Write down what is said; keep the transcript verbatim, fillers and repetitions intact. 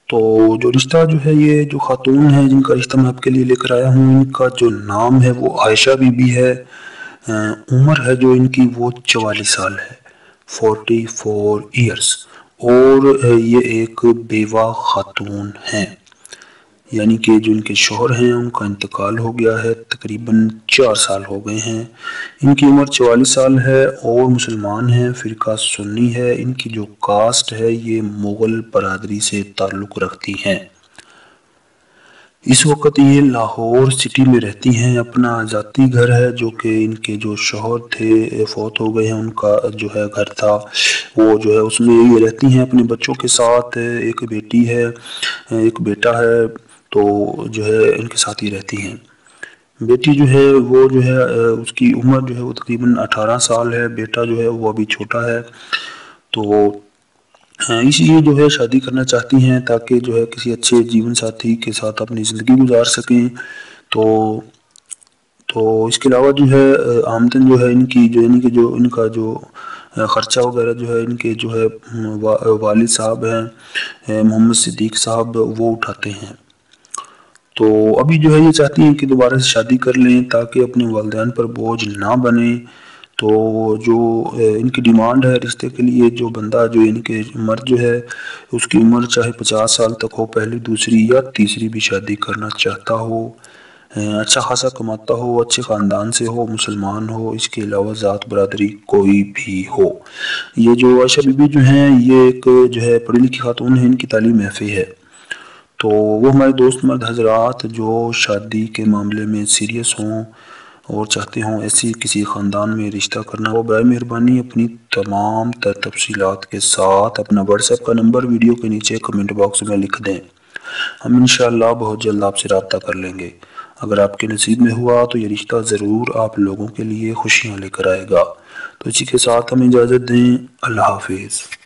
تو جو رشتہ جو ہے، یہ جو خاتون ہے جن کا رشتہ میں آپ کے لیے لے کر آیا ہوں، ان کا جو نام ہے وہ عائشہ بی بی ہے۔ عمر ہے جو ان کی وہ چوالیس سال ہے، فورٹی فور ایئرس، اور یہ ایک بیوہ خاتون ہیں، یعنی کہ جو ان کے شوہر ہیں ان کا انتقال ہو گیا ہے، تقریباً چار سال ہو گئے ہیں۔ ان کی عمر چوالیس سال ہے اور مسلمان ہیں، فرقہ سنی ہے۔ ان کی جو کاسٹ ہے یہ مغل برادری سے تعلق رکھتی ہیں۔ اس وقت یہ لاہور سٹی میں رہتی ہیں، اپنا ذاتی گھر ہے جو کہ ان کے جو شوہر تھے فوت ہو گئے ہیں، ان کا جو ہے گھر تھا، وہ جو ہے اس میں یہ رہتی ہیں اپنے بچوں کے ساتھ۔ ایک بیٹی ہے، ایک بیٹا ہے، تو جو ہے ان کے ساتھ ہی رہتی ہیں۔ بیٹی جو ہے وہ جو ہے اس کی عمر جو ہے وہ تقریباً اٹھارہ سال ہے، بیٹا جو ہے وہ ابھی چھوٹا ہے، تو اس لیے جو ہے شادی کرنا چاہتی ہیں تاکہ جو ہے کسی اچھے جیون ساتھی کے ساتھ اپنی زندگی گزار سکیں۔ تو تو اس کے علاوہ جو ہے آمدن جو ہے ان کی جو یعنی کہ جو ان کا جو خرچہ وغیرہ جو ہے ان کے جو ہے والد صاحب ہیں محمد صدیق صاحب، وہ اٹھاتے ہیں۔ تو ابھی جو ہے یہ چاہتی ہیں کہ دوبارہ سے شادی کر لیں تاکہ اپنے والدین پر بوجھ نہ بنے۔ تو جو ان کی ڈیمانڈ ہے رشتے کے لیے، جو بندہ جو ان کے مرد جو ہے اس کی عمر چاہے پچاس سال تک ہو، پہلی دوسری یا تیسری بھی شادی کرنا چاہتا ہو، اچھا خاصا کماتا ہو، اچھے خاندان سے ہو، مسلمان ہو، اس کے علاوہ ذات برادری کوئی بھی ہو۔ یہ جو عائشہ بی بی جو ہیں یہ ایک جو ہے پڑھی لکھی خاتون ہیں، ان کی تعلیم ایف اے ہے۔ تو وہ ہمارے دوست مرد حضرات جو شادی کے معاملے میں سیریس ہوں اور چاہتے ہوں ایسی کسی خاندان میں رشتہ کرنا، وہ برائے مہربانی اپنی تمام تر تفصیلات کے ساتھ اپنا واٹس ایپ کا نمبر ویڈیو کے نیچے کمنٹ باکس میں لکھ دیں، ہم انشاءاللہ بہت جلد آپ سے رابطہ کر لیں گے۔ اگر آپ کے نصیب میں ہوا تو یہ رشتہ ضرور آپ لوگوں کے لیے خوشیاں لے کر آئے گا۔ تو اسی کے ساتھ ہمیں اجازت دیں، اللہ حافظ۔